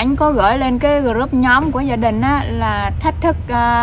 anh có gửi lên cái group nhóm của gia đình á, là thách thức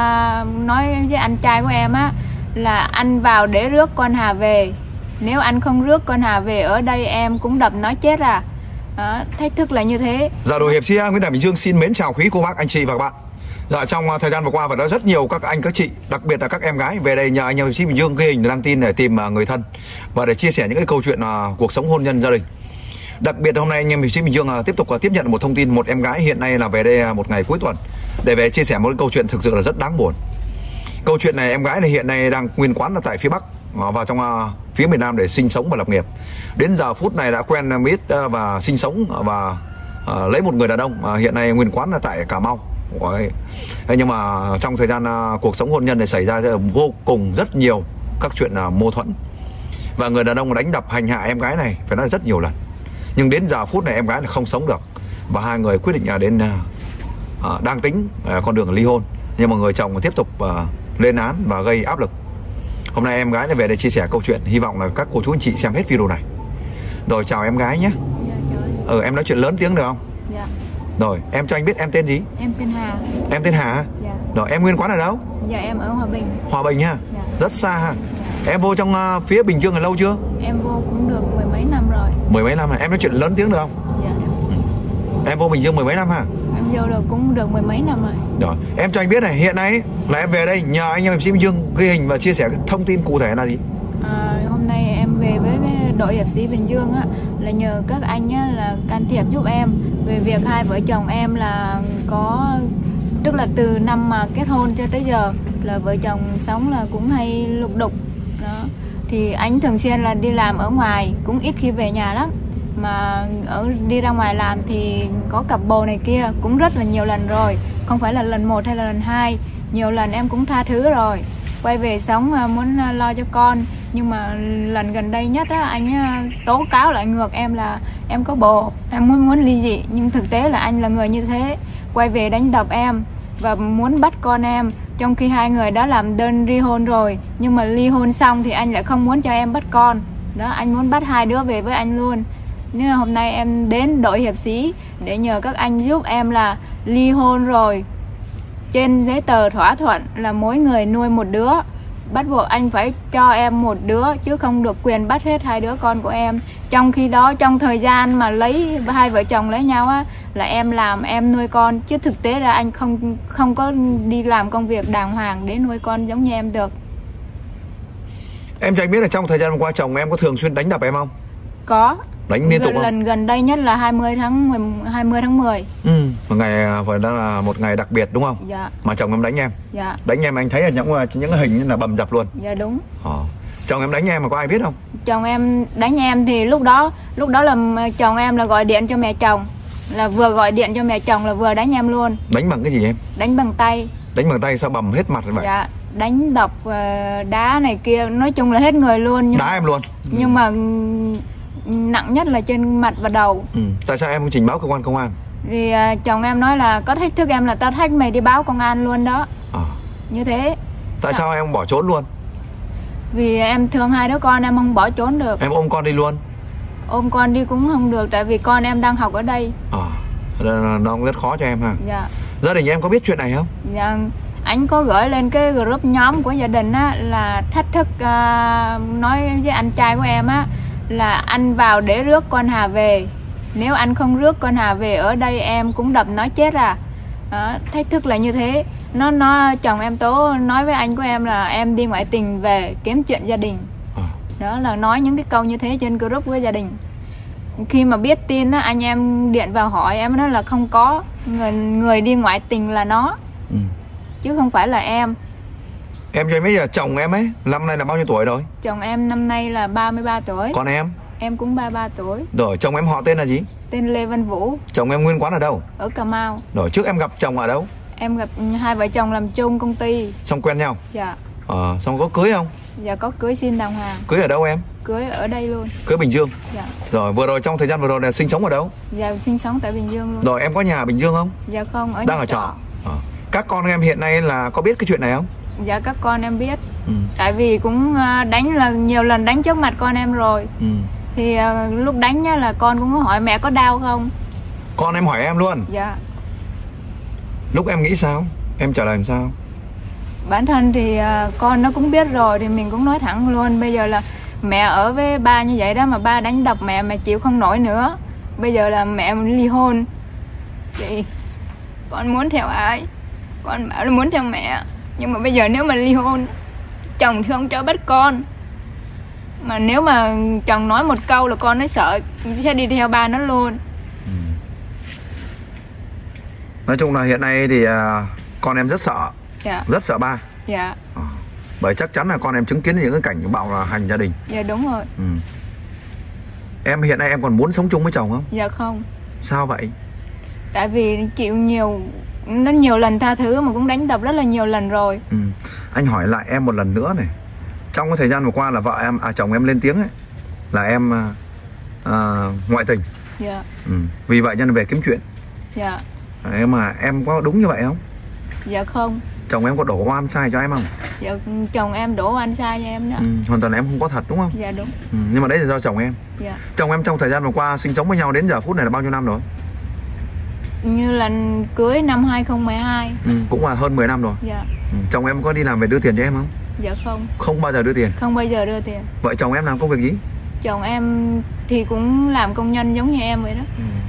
nói với anh trai của em á, là anh vào để rước con Hà về. Nếu anh không rước con Hà về ở đây em cũng đập nó chết à. Đó, thách thức là như thế. Dạ, đội hiệp sĩ Nguyễn Tài Bình Dương xin mến chào quý cô bác, anh chị và các bạn. Dạ, trong thời gian vừa qua và đã rất nhiều các anh các chị, đặc biệt là các em gái về đây nhờ anh em hiệp sĩ Bình Dương ghi hình đăng tin để tìm người thân và để chia sẻ những cái câu chuyện cuộc sống hôn nhân gia đình. Đặc biệt hôm nay anh em hiệp sĩ Bình Dương tiếp tục tiếp nhận một thông tin, một em gái hiện nay là về đây một ngày cuối tuần để về chia sẻ một cái câu chuyện thực sự là rất đáng buồn. Câu chuyện này, em gái này hiện nay đang nguyên quán là tại phía Bắc vào trong phía miền Nam để sinh sống và lập nghiệp. Đến giờ phút này đã quen biết và sinh sống và lấy một người đàn ông hiện nay nguyên quán là tại Cà Mau. Nhưng mà trong thời gian cuộc sống hôn nhân này xảy ra vô cùng rất nhiều các chuyện mâu thuẫn, và người đàn ông đánh đập hành hạ em gái này phải nói rất nhiều lần. Nhưng đến giờ phút này em gái là không sống được và hai người quyết định đến đang tính con đường ly hôn, nhưng mà người chồng tiếp tục lên án và gây áp lực. Hôm nay em gái lại về để chia sẻ câu chuyện, hy vọng là các cô chú anh chị xem hết video này. Rồi, chào em gái nhé. Em nói chuyện lớn tiếng được không? Dạ. Rồi, em cho anh biết em tên gì? Em tên Hà. Em tên Hà? Dạ. Rồi, em nguyên quán ở đâu? Dạ, em ở Hòa Bình. Hòa Bình ha? Dạ. Rất xa ha? Dạ. Em vô trong phía Bình Dương là lâu chưa? Em vô cũng được mười mấy năm rồi. Mười mấy năm hả? Em nói chuyện lớn tiếng được không? Dạ. Em vô Bình Dương mười mấy năm hả? Em vô được cũng được mười mấy năm rồi. Rồi, em cho anh biết này, hiện nay là em về đây nhờ anh em hiệp sĩ Bình Dương ghi hình và chia sẻ cái thông tin cụ thể là gì? Hôm nay em về với cái đội hiệp sĩ Bình Dương á, là nhờ các anh á, là can thiệp giúp em về việc hai vợ chồng em là có, tức là từ năm mà kết hôn cho tới giờ là vợ chồng sống là cũng hay lục đục đó. Thì anh thường xuyên là đi làm ở ngoài, cũng ít khi về nhà lắm, mà đi ra ngoài làm thì có cặp bồ này kia cũng rất là nhiều lần rồi, không phải là lần một hay là lần hai, nhiều lần em cũng tha thứ rồi, quay về sống muốn lo cho con. Nhưng mà lần gần đây nhất á, anh tố cáo lại ngược em là em có bồ, em muốn ly dị, nhưng thực tế là anh là người như thế, quay về đánh đập em và muốn bắt con em, trong khi hai người đã làm đơn ly hôn rồi. Nhưng mà ly hôn xong thì anh lại không muốn cho em bắt con đó, anh muốn bắt hai đứa về với anh luôn. Nên hôm nay em đến đội hiệp sĩ để nhờ các anh giúp em là ly hôn rồi, trên giấy tờ thỏa thuận là mỗi người nuôi một đứa, bắt buộc anh phải cho em một đứa chứ không được quyền bắt hết hai đứa con của em. Trong khi đó trong thời gian mà lấy hai vợ chồng lấy nhau á, là em làm em nuôi con, chứ thực tế là anh không có đi làm công việc đàng hoàng để nuôi con giống như em được. Em cho anh biết là trong thời gian qua chồng em có thường xuyên đánh đập em không? Có. Đánh liên tục không? Lần gần đây nhất là 20 tháng 10. Một ngày phải là một ngày đặc biệt đúng không? Dạ. Mà chồng em đánh em. Dạ. Đánh em anh thấy là những hình như là bầm dập luôn. Dạ đúng. Chồng em đánh em mà có ai biết không? Chồng em đánh em thì lúc đó là chồng em là gọi điện cho mẹ chồng, là vừa gọi điện cho mẹ chồng là vừa đánh em luôn. Đánh bằng cái gì em? Đánh bằng tay. Đánh bằng tay sao bầm hết mặt vậy? Dạ, đánh đập đá này kia, nói chung là hết người luôn. Đá em luôn. Nhưng mà nặng nhất là trên mặt và đầu. Tại sao em không trình báo cơ quan công an? Thì chồng em nói là có thách thức em là tao thách mày đi báo công an luôn đó. Như thế. Tại sao em bỏ trốn luôn? Vì em thương hai đứa con, em không bỏ trốn được. Em ôm con đi luôn? Ôm con đi cũng không được, tại vì con em đang học ở đây. Nó cũng rất khó cho em ha. Dạ. Gia đình em có biết chuyện này không? Dạ, anh có gửi lên cái group nhóm của gia đình á, là thách thức nói với anh trai của em á, là anh vào để rước con Hà về. Nếu anh không rước con Hà về ở đây em cũng đập nó chết à. Đó, thách thức là như thế. Chồng em tố nói với anh của em là em đi ngoại tình về kiếm chuyện gia đình. Đó là nói những cái câu như thế trên group của gia đình. Khi mà biết tin á, anh em điện vào hỏi em nói là không có, người đi ngoại tình là nó, chứ không phải là em. Em cho em biết là chồng em ấy năm nay là bao nhiêu tuổi rồi? Chồng em năm nay là 33 tuổi. Còn em? Em cũng 33 tuổi. Rồi, chồng em họ tên là gì? Tên Lê Văn Vũ. Chồng em nguyên quán ở đâu? Ở Cà Mau. Rồi, trước em gặp chồng ở đâu? Em gặp hai vợ chồng làm chung công ty. Xong quen nhau? Dạ. Xong có cưới không? Dạ có cưới xin đàng hoàng. Cưới ở đâu em? Cưới ở đây luôn. Cưới Bình Dương? Dạ. Rồi, vừa rồi trong thời gian vừa rồi là sinh sống ở đâu? Dạ sinh sống tại Bình Dương luôn. Rồi, em có nhà ở Bình Dương không? Dạ không, ở đang ở trọ. Các con em hiện nay là có biết cái chuyện này không? Dạ các con em biết. Tại vì cũng đánh là nhiều lần đánh trước mặt con em rồi. Thì lúc đánh nhá là con cũng hỏi mẹ có đau không. Con em hỏi em luôn? Dạ. Lúc em nghĩ sao? Em trả lời làm sao? Bản thân thì con nó cũng biết rồi thì mình cũng nói thẳng luôn. Bây giờ là mẹ ở với ba như vậy đó mà ba đánh đập mẹ chịu không nổi nữa. Bây giờ là mẹ ly hôn thì con muốn theo ai? Con bảo là muốn theo mẹ. Nhưng mà bây giờ nếu mà ly hôn, chồng thì không cho bắt con. Mà nếu mà chồng nói một câu là con nó sợ sẽ đi theo ba nó luôn. Nói chung là hiện nay thì con em rất sợ. Dạ. Rất sợ ba. Dạ. Bởi chắc chắn là con em chứng kiến những cái cảnh bạo hành gia đình. Dạ đúng rồi. Em hiện nay em còn muốn sống chung với chồng không? Dạ không. Sao vậy? Tại vì chịu nhiều lần tha thứ mà cũng đánh đập rất là nhiều lần rồi. Anh hỏi lại em một lần nữa này. Trong cái thời gian vừa qua là vợ em, chồng em lên tiếng ấy, là em ngoại tình. Dạ. Vì vậy nên về kiếm chuyện. Dạ. Mà em có đúng như vậy không? Dạ không. Chồng em có đổ oan sai cho em không? Dạ chồng em đổ oan sai cho em đó. Hoàn toàn là em không có thật đúng không? Dạ đúng. Nhưng mà đấy là do chồng em. Dạ. Chồng em trong thời gian vừa qua sinh sống với nhau đến giờ phút này là bao nhiêu năm rồi? Như là cưới năm 2012. Cũng là hơn 10 năm rồi. Dạ. Chồng em có đi làm về đưa tiền cho em không? Dạ không. Không bao giờ đưa tiền? Không bao giờ đưa tiền. Vậy chồng em làm công việc gì? Chồng em thì cũng làm công nhân giống như em vậy đó.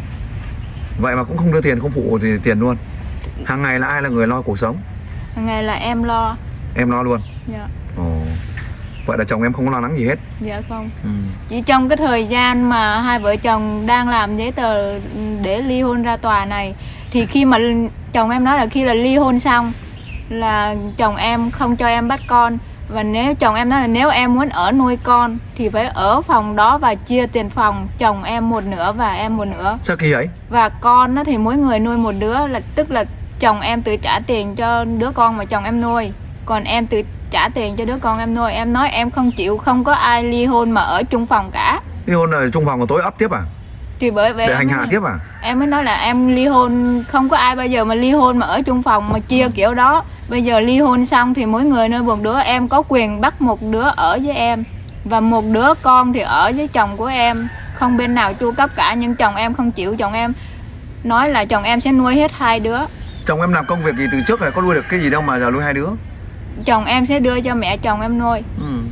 Vậy mà cũng không đưa tiền, không phụ thì tiền luôn. Hàng ngày là ai là người lo cuộc sống? Hàng ngày là em lo. Em lo luôn? Dạ. Vậy là chồng em không có lo lắng gì hết? Dạ không. Chỉ trong cái thời gian mà hai vợ chồng đang làm giấy tờ để ly hôn ra tòa này, thì khi mà chồng em nói là khi là ly hôn xong là chồng em không cho em bắt con. Và nếu chồng em nói là nếu em muốn ở nuôi con thì phải ở phòng đó và chia tiền phòng, chồng em một nửa và em một nửa. Sao kỳ ấy? Và con thì mỗi người nuôi một đứa, là tức là chồng em tự trả tiền cho đứa con mà chồng em nuôi, còn em tự trả tiền cho đứa con em nuôi. Em nói em không chịu, không có ai ly hôn mà ở chung phòng cả. Ly hôn là chung phòng còn tối ấp tiếp à? Thì bởi vậy để hành hạ tiếp à? Em mới nói là em ly hôn, không có ai bao giờ mà ly hôn mà ở chung phòng mà chia kiểu đó. Bây giờ ly hôn xong thì mỗi người nuôi một đứa, em có quyền bắt một đứa ở với em và một đứa con thì ở với chồng của em, không bên nào chu cấp cả. Nhưng chồng em không chịu, chồng em nói là chồng em sẽ nuôi hết hai đứa. Chồng em làm công việc gì từ trước là có nuôi được cái gì đâu mà giờ nuôi hai đứa? Chồng em sẽ đưa cho mẹ chồng em nuôi.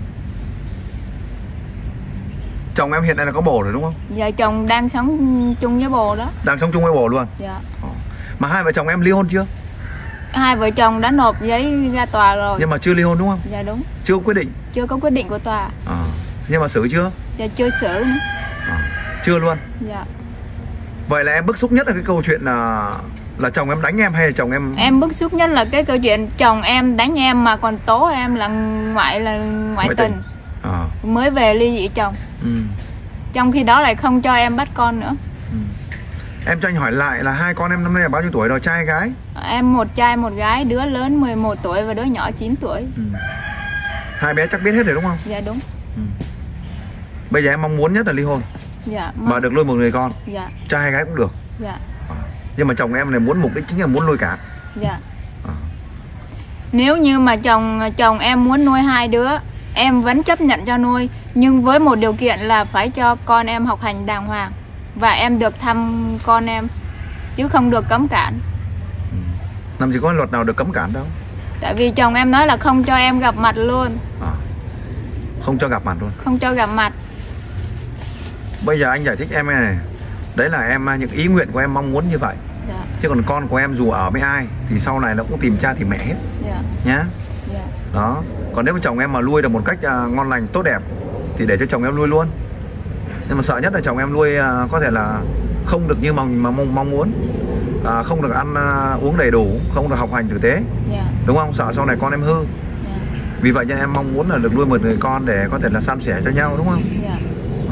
Chồng em hiện nay là có bồ rồi đúng không? Dạ chồng đang sống chung với bồ đó. Đang sống chung với bồ luôn? Dạ. Mà hai vợ chồng em ly hôn chưa? Hai vợ chồng đã nộp giấy ra tòa rồi. Nhưng mà chưa ly hôn đúng không? Dạ đúng. Chưa có quyết định? Chưa có quyết định của tòa. Nhưng mà xử chưa? Dạ chưa xử nữa. Chưa luôn? Dạ. Vậy là em bức xúc nhất là cái câu chuyện là chồng em đánh em hay là chồng em? Em bức xúc nhất là cái câu chuyện chồng em đánh em mà còn tố em là ngoại tình. Mới về ly dị chồng. Trong khi đó lại không cho em bắt con nữa. Em cho anh hỏi lại là hai con em năm nay là bao nhiêu tuổi rồi, trai gái? Em một trai một gái, đứa lớn 11 tuổi và đứa nhỏ 9 tuổi. Hai bé chắc biết hết rồi đúng không? Dạ đúng. Bây giờ em mong muốn nhất là ly hôn. Dạ. Và được nuôi một người con. Dạ. Trai hay gái cũng được. Dạ. Nhưng mà chồng em này muốn mục đích chính là muốn nuôi cả. Dạ. Nếu như mà chồng em muốn nuôi hai đứa, em vẫn chấp nhận cho nuôi, nhưng với một điều kiện là phải cho con em học hành đàng hoàng và em được thăm con em, chứ không được cấm cản. Làm gì có luật nào được cấm cản đâu. Tại vì chồng em nói là không cho em gặp mặt luôn. Không cho gặp mặt luôn? Không cho gặp mặt. Bây giờ anh giải thích em này. Đấy là em những ý nguyện của em mong muốn như vậy. Dạ. Chứ còn con của em dù ở với ai thì sau này nó cũng tìm cha tìm mẹ hết. Dạ. Nhá. Dạ. Đó. Còn nếu mà chồng em mà nuôi được một cách ngon lành tốt đẹp thì để cho chồng em nuôi luôn. Nhưng mà sợ nhất là chồng em nuôi có thể là không được như mong muốn, không được ăn uống đầy đủ, không được học hành tử tế. Yeah. Đúng không? Sợ sau này con em hư. Yeah. Vì vậy nên em mong muốn là được nuôi một người con để có thể là san sẻ cho nhau đúng không? Yeah.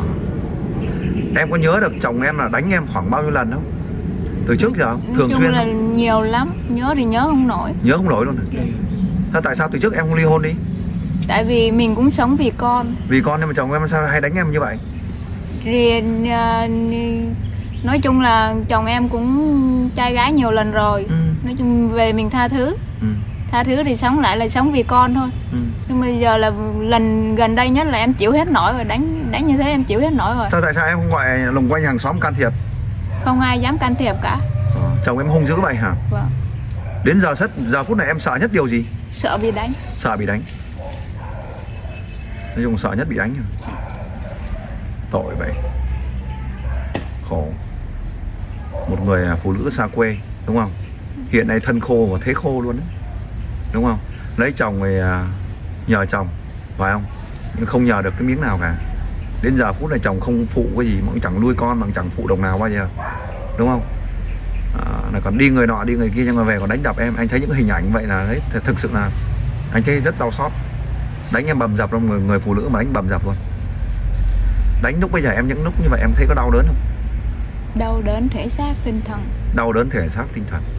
Em có nhớ được chồng em là đánh em khoảng bao nhiêu lần không? Từ trước giờ không? Thường xuyên là không? Nhiều lắm. Nhớ thì nhớ không nổi. Nhớ không nổi luôn. Thế tại sao từ trước em không ly hôn đi? Tại vì mình cũng sống vì con. Vì con nhưng mà chồng em sao hay đánh em như vậy? Thì nói chung là chồng em cũng trai gái nhiều lần rồi. Nói chung về mình tha thứ. Tha thứ thì sống lại là sống vì con thôi. Nhưng bây giờ là lần gần đây nhất là em chịu hết nổi rồi. Đánh như thế em chịu hết nổi rồi. Tại sao em không gọi lùng quanh hàng xóm can thiệp? Không ai dám can thiệp cả. Chồng em hung dữ vậy hả? Vâng. Đến giờ phút này em sợ nhất điều gì? Sợ bị đánh. Sợ bị đánh. Nói chung sợ nhất bị đánh. Tội vậy. Khổ. Một người phụ nữ xa quê, đúng không? Hiện nay thân khô và thế khô luôn đấy, đúng không? Lấy chồng thì nhờ chồng, phải không? Nhưng không nhờ được cái miếng nào cả. Đến giờ phút này chồng không phụ cái gì, mà cũng chẳng nuôi con, mà chẳng phụ đồng nào bao giờ, đúng không? Là còn đi người nọ đi người kia, nhưng mà về còn đánh đập em. Anh thấy những hình ảnh vậy là đấy, thực sự là anh thấy rất đau xót. Đánh em bầm dập trong người phụ nữ mà đánh bầm dập luôn. Đánh lúc bây giờ em những lúc như vậy em thấy có đau đớn không? Đau đớn thể xác tinh thần. Đau đớn thể xác tinh thần.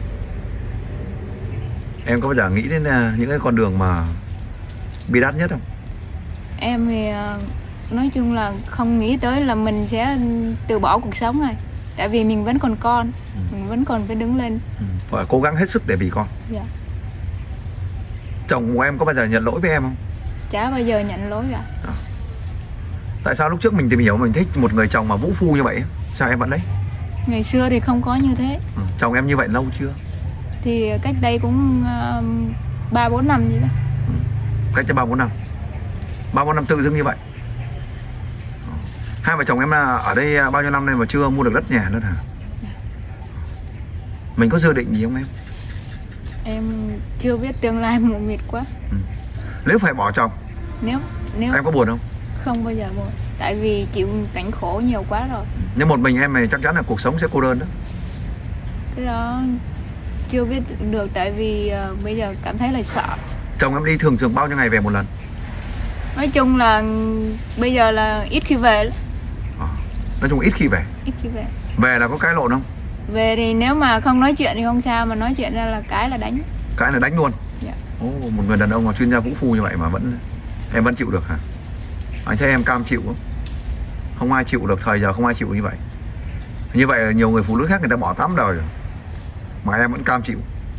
Em có bao giờ nghĩ đến những cái con đường mà bi đát nhất không? Em thì nói chung là không nghĩ tới là mình sẽ từ bỏ cuộc sống này. Tại vì mình vẫn còn con, mình vẫn còn phải đứng lên. Phải cố gắng hết sức để vì con. Dạ. Chồng của em có bao giờ nhận lỗi với em không? Chả bao giờ nhận lỗi cả. Tại sao lúc trước mình tìm hiểu mình thích một người chồng mà vũ phu như vậy? Sao em vẫn lấy? Ngày xưa thì không có như thế. Chồng em như vậy lâu chưa? Thì cách đây cũng 3-4 năm gì đó. Cách cho 3-4 năm. 3-4 năm tự dưng như vậy. Hai vợ chồng em ở đây bao nhiêu năm nay mà chưa mua được đất nhà nữa hả? Mình có dự định gì không em? Em chưa biết, tương lai mù mịt quá. Nếu phải bỏ chồng, Nếu em có buồn không? Không bao giờ buồn. Tại vì chịu cảnh khổ nhiều quá rồi. Nhưng một mình em này chắc chắn là cuộc sống sẽ cô đơn đó. Cái đó chưa biết được. Tại vì bây giờ cảm thấy là sợ. Chồng em đi thường bao nhiêu ngày về một lần? Nói chung là bây giờ là ít khi về lắm. Nói chung ít khi về. Ít khi về. Về là có cãi lộn không? Về thì nếu mà không nói chuyện thì không sao, mà nói chuyện ra là cái là đánh. Cái là đánh luôn. Dạ. Một người đàn ông mà chuyên gia vũ phu như vậy mà em vẫn chịu được hả? Anh thấy em cam chịu không? Không ai chịu được, thời giờ không ai chịu như vậy. Như vậy là nhiều người phụ nữ khác người ta bỏ 8 đời rồi, mà em vẫn cam chịu.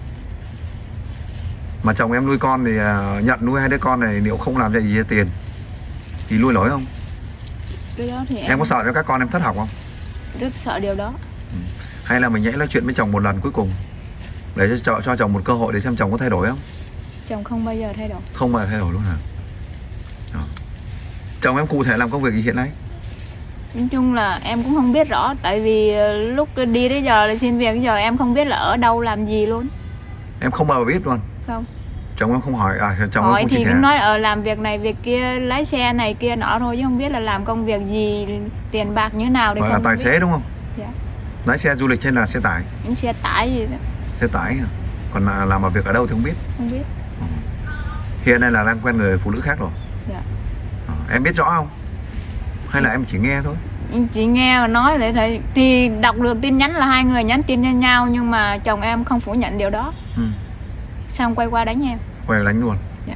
Mà chồng em nuôi con thì nhận nuôi 2 đứa con này, liệu không làm ra gì tiền thì nuôi nổi không? Cái đó thì em có sợ cho các con em thất học không? Rất sợ điều đó. Hay là mình hãy nói chuyện với chồng một lần cuối cùng để cho chồng một cơ hội để xem chồng có thay đổi không? Chồng không bao giờ thay đổi. Không bao giờ thay đổi luôn hả? Đó. Chồng em cụ thể làm công việc gì hiện nay? Nói chung là em cũng không biết rõ. Tại vì lúc đi đến giờ là xin việc, giờ em không biết là ở đâu làm gì luôn. Em không bao giờ biết luôn? Không. Chồng em không hỏi chồng hỏi em không thì chia sẻ. cũng nói ở làm việc này việc kia, lái xe này kia nọ thôi, chứ không biết là làm công việc gì, tiền bạc như thế nào thì Gọi không là tài biết. xế đúng không? Dạ. Lái xe du lịch hay là xe tải? Những xe tải gì đó. Xe tải hả? Còn làm ở việc ở đâu thì không biết. Không biết. Hiện nay là đang quen người phụ nữ khác rồi. Dạ. Em biết rõ không? Hay là em chỉ nghe thôi? Chị nghe mà nói lại thì đọc được tin nhắn là 2 người nhắn tin cho nhau, nhưng mà chồng em không phủ nhận điều đó. Xong quay qua đánh em. Quay đánh luôn. Dạ.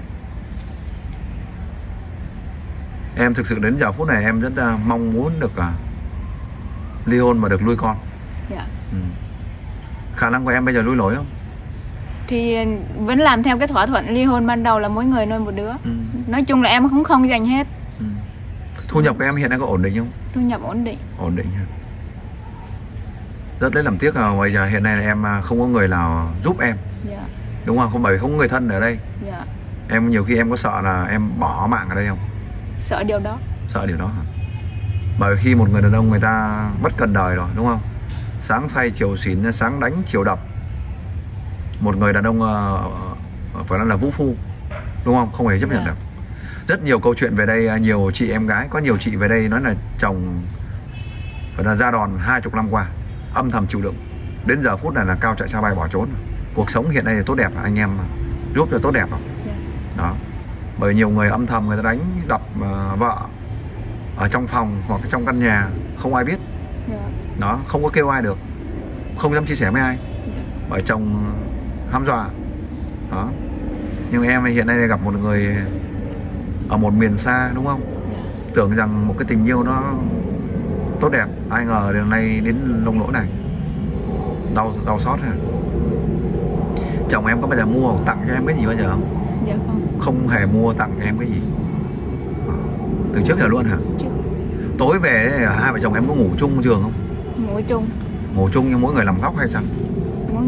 Em thực sự đến giờ phút này em rất mong muốn được ly hôn và được nuôi con. Dạ. Khả năng của em bây giờ nuôi nổi không? Thì vẫn làm theo cái thỏa thuận ly hôn ban đầu là mỗi người nuôi một đứa. Nói chung là em cũng không dành hết. Thu nhập của em hiện nay có ổn định không? Thu nhập ổn định. Ổn định. Rất lấy làm tiếc là bây giờ hiện nay là em không có người nào giúp em. Dạ. Đúng không? Bởi vì không có người thân ở đây. Dạ. Em nhiều khi em có sợ là em bỏ mạng ở đây không? Sợ điều đó. Sợ điều đó hả? Bởi khi một người đàn ông người ta bất cần đời rồi, đúng không? Sáng say chiều xỉn, sáng đánh chiều đập. Một người đàn ông phải nói là vũ phu, đúng không? Không hề chấp nhận được. Rất nhiều câu chuyện về đây, nhiều chị em gái, có nhiều chị về đây nói là chồng phải là ra đòn 20 năm qua, âm thầm chịu đựng. Đến giờ phút này là cao chạy xa bay bỏ trốn. Cuộc sống hiện nay thì tốt đẹp, anh em giúp cho tốt đẹp không? Đó. Bởi nhiều người âm thầm người ta đánh đập vợ ở trong phòng hoặc trong căn nhà, không ai biết. Đó, không có kêu ai được, không dám chia sẻ với ai. Bởi chồng hăm dọa. Đó. Nhưng em hiện nay gặp một người ở một miền xa, đúng không? Tưởng rằng một cái tình yêu nó tốt đẹp, ai ngờ đến nay đến nông nỗi này. Đau xót hả? Chồng em có bao giờ mua hoặc tặng cho em cái gì bao giờ không? Dạ không. Không hề mua tặng cho em cái gì từ trước giờ luôn hả? Trước. Tối về hai vợ chồng em có ngủ chung giường không? Ngủ chung. Ngủ chung nhưng mỗi người làm góc hay sao?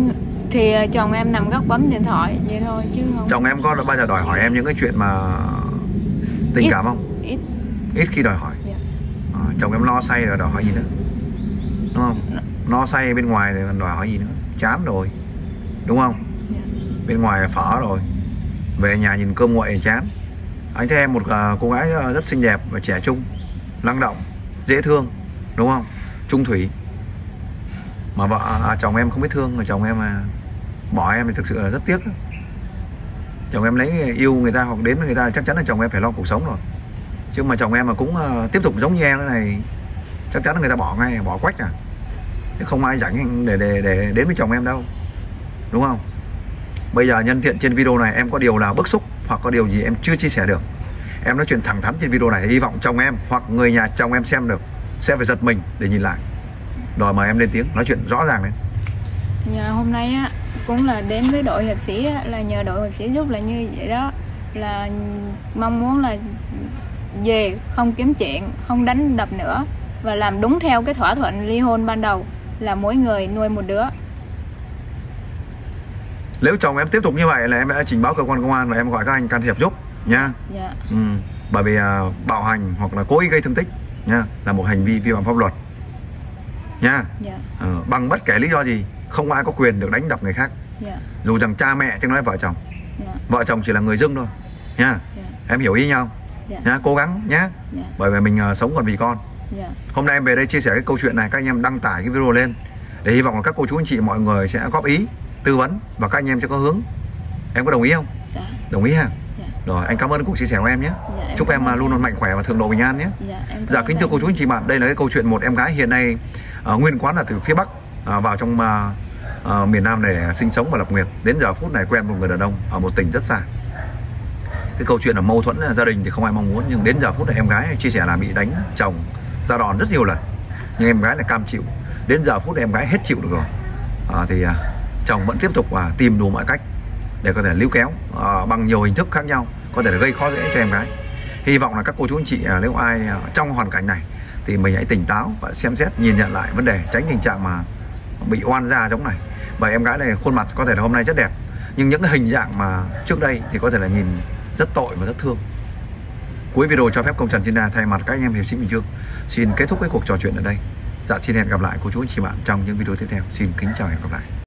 Thì chồng em nằm góc bấm điện thoại vậy thôi chứ không. Chồng em có bao giờ đòi hỏi em những cái chuyện mà tình cảm không? Ít khi đòi hỏi. Chồng em lo say rồi đòi hỏi gì nữa, đúng không? Lo say bên ngoài thì còn đòi hỏi gì nữa, chán rồi, đúng không? Bên ngoài phở rồi, về nhà nhìn cơm nguội chán. Anh thấy em một cô gái rất xinh đẹp và trẻ trung, năng động, dễ thương, đúng không? Trung thủy. Mà chồng em không biết thương, mà chồng em mà bỏ em thì thực sự là rất tiếc. Chồng em lấy yêu người ta hoặc đến với người ta chắc chắn là chồng em phải lo cuộc sống rồi. Chứ mà chồng em mà cũng tiếp tục giống như em thế này chắc chắn là người ta bỏ ngay, bỏ quách à. Chứ không ai rảnh để đến với chồng em đâu, đúng không? Bây giờ nhân tiện trên video này em có điều nào bức xúc hoặc có điều gì em chưa chia sẻ được, em nói chuyện thẳng thắn trên video này, hy vọng chồng em hoặc người nhà chồng em xem được sẽ phải giật mình để nhìn lại. Rồi mời em lên tiếng nói chuyện rõ ràng lên. Hôm nay á cũng là đến với đội hiệp sĩ á, là nhờ đội hiệp sĩ giúp là như vậy đó, là mong muốn là về không kiếm chuyện, không đánh đập nữa và làm đúng theo cái thỏa thuận ly hôn ban đầu là mỗi người nuôi một đứa. Nếu chồng em tiếp tục như vậy là em đã trình báo cơ quan công an và em gọi các anh can thiệp giúp nha. Dạ. Bởi vì bạo hành hoặc là cố ý gây thương tích nha là một hành vi vi phạm pháp luật nha. Dạ. Bằng bất kể lý do gì, không ai có quyền được đánh đập người khác. Dạ. Dù rằng cha mẹ chứ nói vợ chồng. Dạ. Vợ chồng chỉ là người dưng thôi nha. Dạ. Em hiểu ý nhau. Dạ. Nhá, cố gắng nhá. Dạ. Bởi vì mình sống còn vì con. Dạ. Hôm nay em về đây chia sẻ cái câu chuyện này, các anh em đăng tải cái video lên để hy vọng là các cô chú anh chị mọi người sẽ góp ý, tư vấn và các anh em sẽ có hướng. Em có đồng ý không? Dạ. Đồng ý ha? Dạ. Rồi, anh cảm ơn cuộc chia sẻ của em nhé. Dạ, chúc em luôn luôn mạnh khỏe và thượng độ bình an nhé. Dạ, kính thưa cô chú anh chị bạn, đây là cái câu chuyện một em gái hiện nay nguyên quán là từ phía Bắc vào trong miền Nam này để sinh sống và lập nghiệp. Đến giờ phút này quen một người đàn ông ở một tỉnh rất xa. Cái câu chuyện là mâu thuẫn gia đình thì không ai mong muốn, nhưng đến giờ phút này em gái chia sẻ là bị đánh chồng ra đòn rất nhiều lần, nhưng em gái lại cam chịu. Đến giờ phút này em gái hết chịu được rồi, thì chồng vẫn tiếp tục tìm đủ mọi cách để có thể níu kéo bằng nhiều hình thức khác nhau, có thể là gây khó dễ cho em gái. Hy vọng là các cô chú anh chị nếu ai trong hoàn cảnh này thì mình hãy tỉnh táo và xem xét nhìn nhận lại vấn đề, tránh tình trạng mà bị oan gia giống này. Bởi em gái này khuôn mặt có thể là hôm nay rất đẹp, nhưng những cái hình dạng mà trước đây thì có thể là nhìn rất tội và rất thương. Cuối video cho phép công Trần China thay mặt các anh em hiệp sĩ Bình Dương xin kết thúc cái cuộc trò chuyện ở đây. Dạ, xin hẹn gặp lại cô chú anh chị bạn trong những video tiếp theo. Xin kính chào và hẹn gặp lại.